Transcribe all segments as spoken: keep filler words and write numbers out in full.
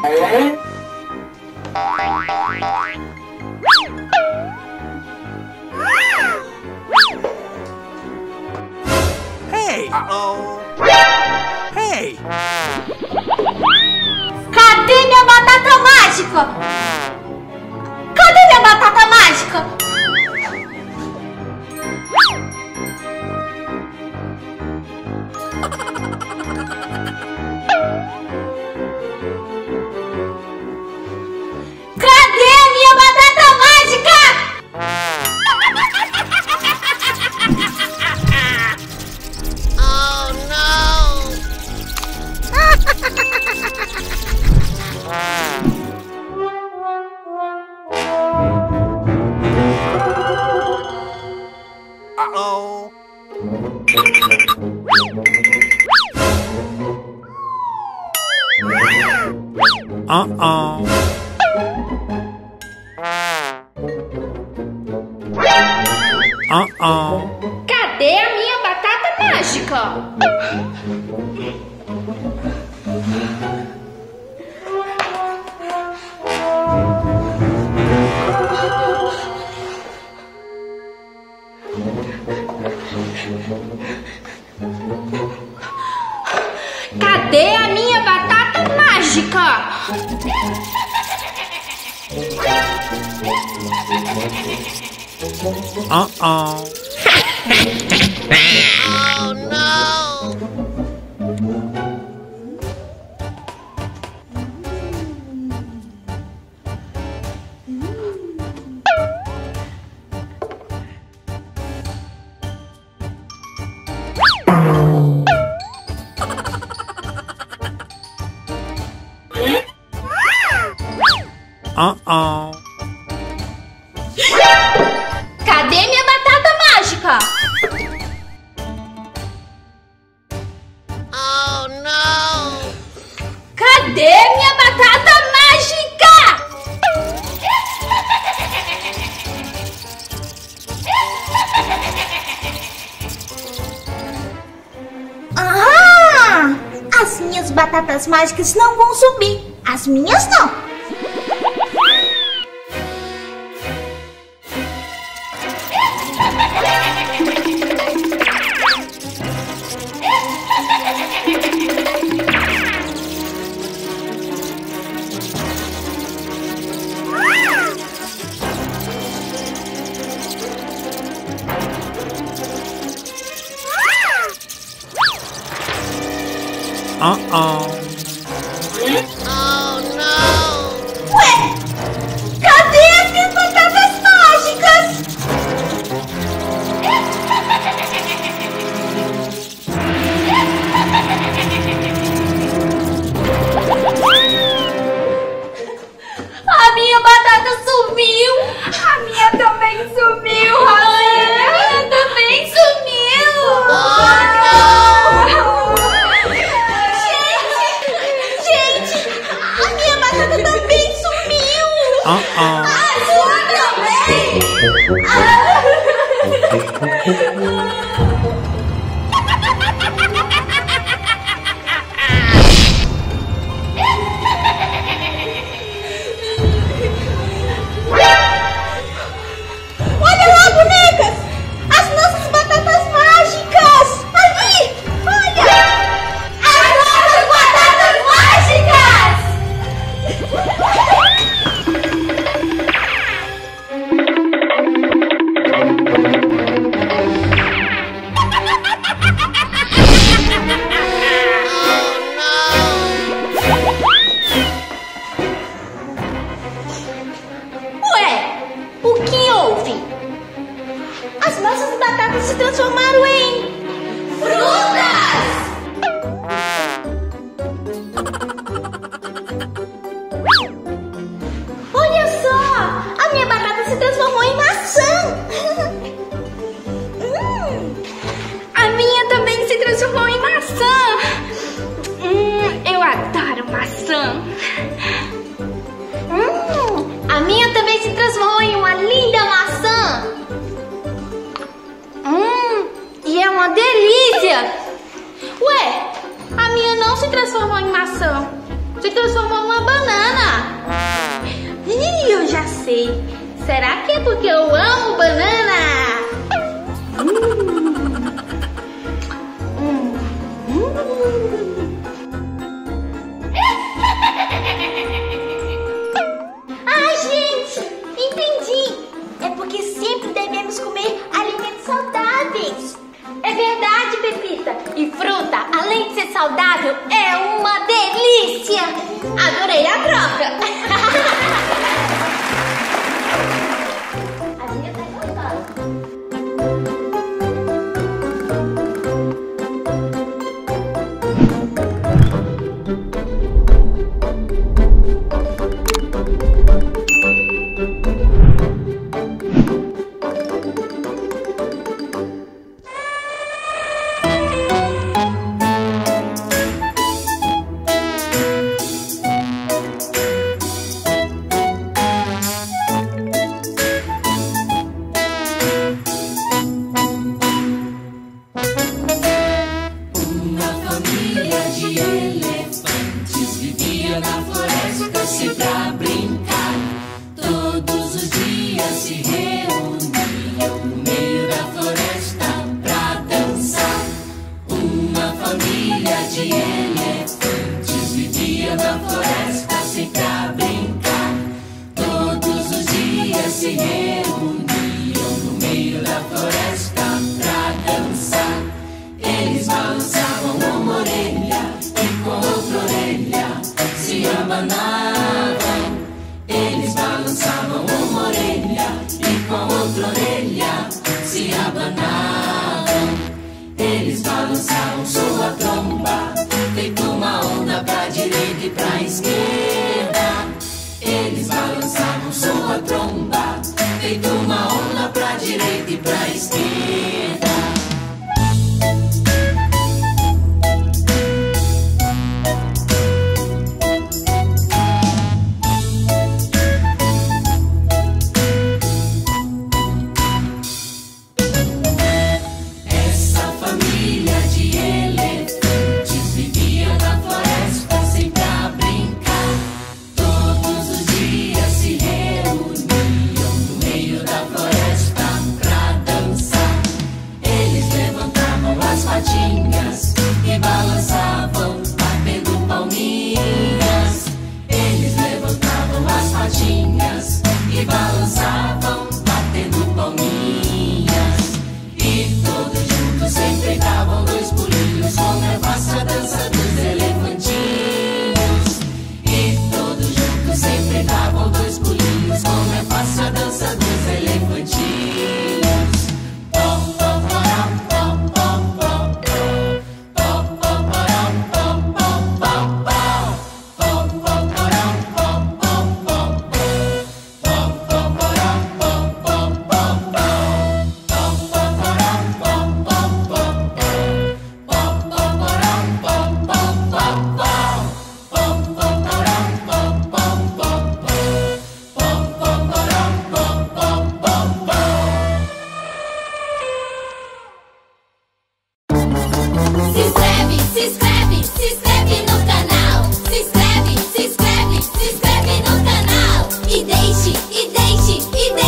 Hey! Uh-oh! Hey! Cadê minha batata mágica? Cadê minha batata mágica? Cadê minha batata mágica? Oh no! Uh-oh! Uh-oh! Uh-oh! Cadê a minha batata mágica? Cadê a minha batata mágica? Uh-oh! Oh no! Uh-oh! Cadê minha batata mágica? Oh no! Cadê minha batata mágica? Ah! As minhas batatas mágicas não vão subir. As minhas não. Uh-oh! Oh no! Ué, cadê as minhas batatas mágicas? A minha batata sumiu. A minha também sumiu, Rosinha. A minha também sumiu. Oh não! Gente, gente, a minha batata também sumiu. Uh-oh! A sua também. Ah. Olha lá, bonecas! As nossas batatas mágicas! Ali! Olha! As nossas batatas mágicas! Ué, o que houve? As nossas batatas se transformaram em frutas! Olha só! A minha batata se transformou em maçã! Hum, a minha também se transformou em maçã! Hum, eu adoro maçã! Hum, a minha também se transformou em uma linda maçã! Hum, e é uma delícia! Ué, a minha não se transformou em maçã, se transformou em uma banana! sei. Será que é porque eu amo banana? Hum. Hum. Ai, gente, entendi. É porque sempre devemos comer alimentos saudáveis. É verdade, Pepita. E fruta, além de ser saudável, é uma delícia. Adorei a troca. A minha tá gostosa.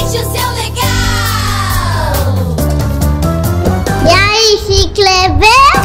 Se inscrever.